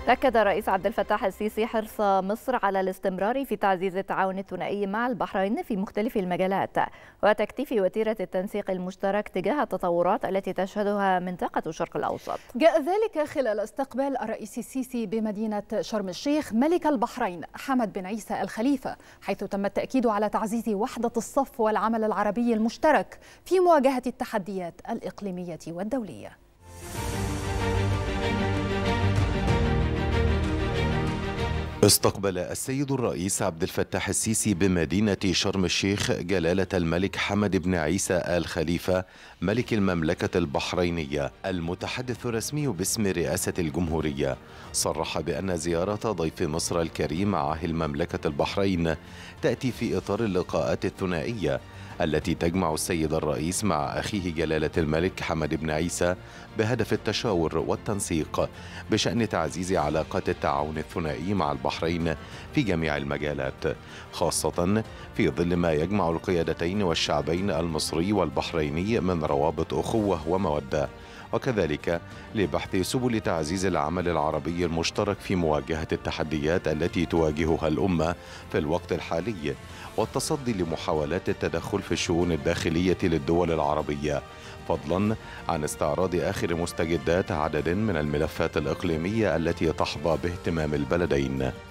أكد الرئيس عبد الفتاح السيسي حرص مصر على الاستمرار في تعزيز التعاون الثنائي مع البحرين في مختلف المجالات وتكثيف وتيرة التنسيق المشترك تجاه التطورات التي تشهدها منطقة الشرق الأوسط. جاء ذلك خلال استقبال الرئيس السيسي بمدينة شرم الشيخ ملك البحرين حمد بن عيسى الخليفة، حيث تم التأكيد على تعزيز وحدة الصف والعمل العربي المشترك في مواجهة التحديات الإقليمية والدولية. استقبل السيد الرئيس عبد الفتاح السيسي بمدينة شرم الشيخ جلالة الملك حمد بن عيسى آل خليفة ملك المملكة البحرينية المتحدث الرسمي باسم رئاسة الجمهورية. صرح بأن زيارة ضيف مصر الكريم عاهل المملكة البحرين تأتي في إطار اللقاءات الثنائية التي تجمع السيد الرئيس مع أخيه جلالة الملك حمد بن عيسى بهدف التشاور والتنسيق بشأن تعزيز علاقات التعاون الثنائي مع البحرين في جميع المجالات، خاصة في ظل ما يجمع القيادتين والشعبين المصري والبحريني من روابط أخوة ومودة، وكذلك لبحث سبل تعزيز العمل العربي المشترك في مواجهة التحديات التي تواجهها الأمة في الوقت الحالي والتصدي لمحاولات التدخل في الشؤون الداخلية للدول العربية، فضلا عن استعراض آخر مستجدات عدد من الملفات الإقليمية التي تحظى باهتمام البلدين.